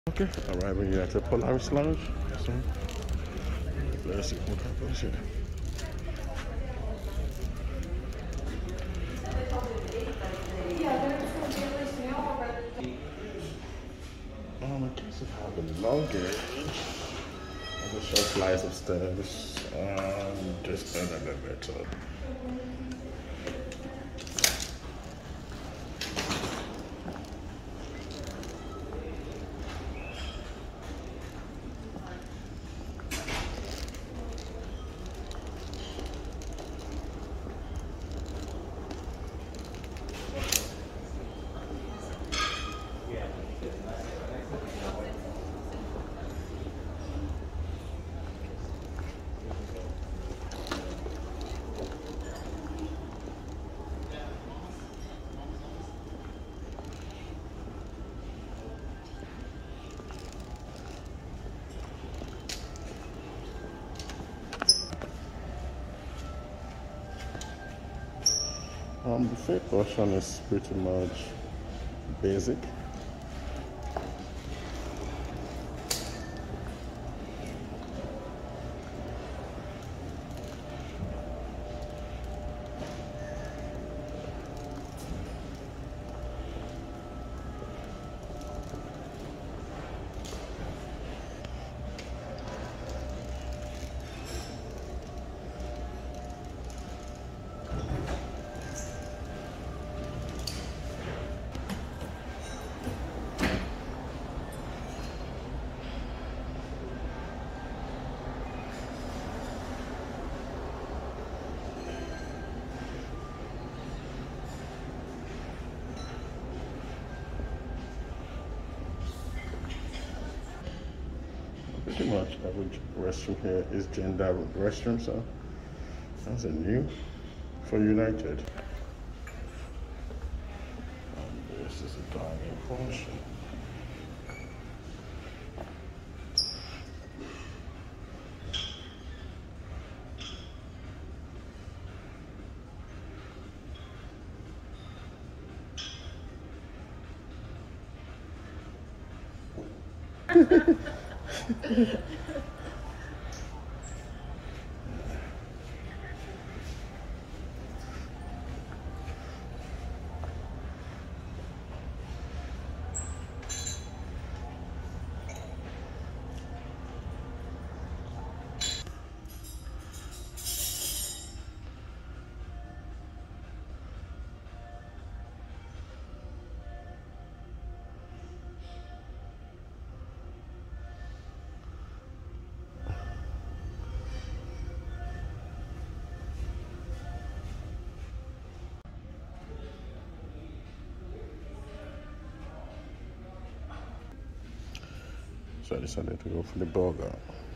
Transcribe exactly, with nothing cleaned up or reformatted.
Okay, arriving here at the Polaris Lounge. So, let's see what happens here. Um, in case of having luggage, I'm just short flights upstairs. Um, just in the elevator. Um, the buffet portion is pretty much basic. Pretty much every restroom here is gender restroom, so that's a new for United. And this is a dining portion. So I decided to go for the burger.